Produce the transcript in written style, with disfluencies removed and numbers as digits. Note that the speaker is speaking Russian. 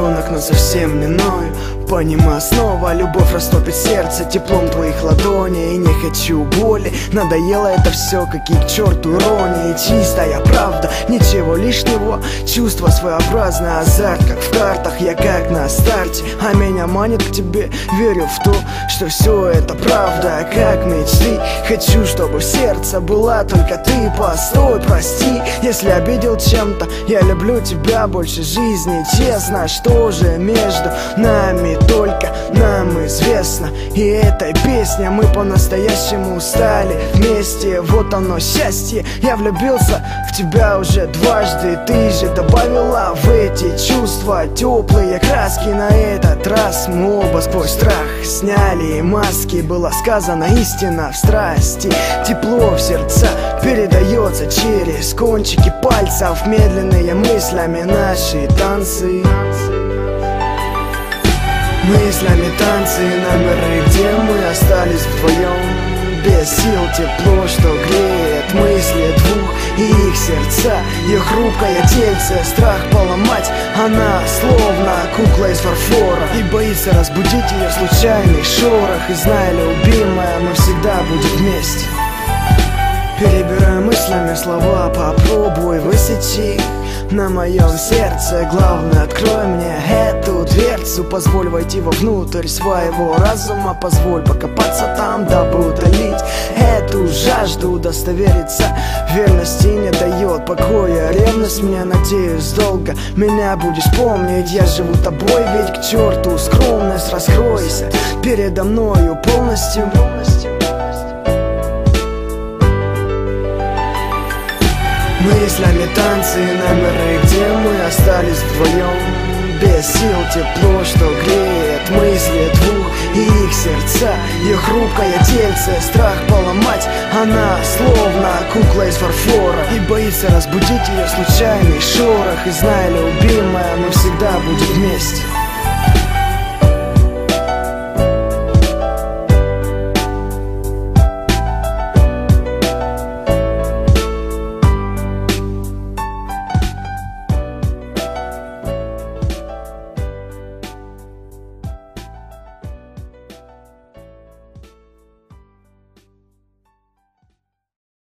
ребенок, но совсем не ною. Понимаю снова, любовь растопит сердце теплом твоих ладоней. И не хочу боли, надоело это все, какие к черту иронии. Чистая правда, ничего лишнего, чувство своеобразное, азарт, как в картах. Я как на старте, а меня манит к тебе. Верю в то, что все это правда, как мечты. Хочу, чтобы в сердце была только ты. Постой, прости, если обидел чем-то. Я люблю тебя больше жизни, честно. Что же между нами только нам известно. И этой песне мы по-настоящему стали вместе. Вот оно счастье, я влюбился в тебя уже дважды. Ты же добавила в эти чувства теплые краски. На этот раз мы оба сквозь страх сняли маски. Была сказана истина в страсти. Тепло в сердца передается через кончики пальцев. Медленные мыслями наши танцы. Мыслями танцы, номеры, где мы остались вдвоем. Без сил тепло, что греет мысли двух и их сердца. Ее хрупкое тельце, страх поломать. Она словно кукла из фарфора и боится разбудить ее случайный шорох. И знай, любимая, мы всегда будем вместе. Перебирая мыслями слова, попробуй высечи на моем сердце. Главное, открой мне эту дверцу. Позволь войти вовнутрь своего разума. Позволь покопаться там, дабы утолить эту жажду. Удостовериться в верности не дает покоя ревность. Мне, надеюсь, долго меня будешь помнить. Я живу тобой, ведь к черту скромность. Раскройся передо мною полностью. Мыслями танцы, номеры, где мы остались вдвоем. Без сил тепло, что греет мысли двух и их сердца. Ее хрупкое тельце, страх поломать. Она словно кукла из фарфора и боится разбудить ее случайный шорох. И знай, любимая, мы всегда будем вместе.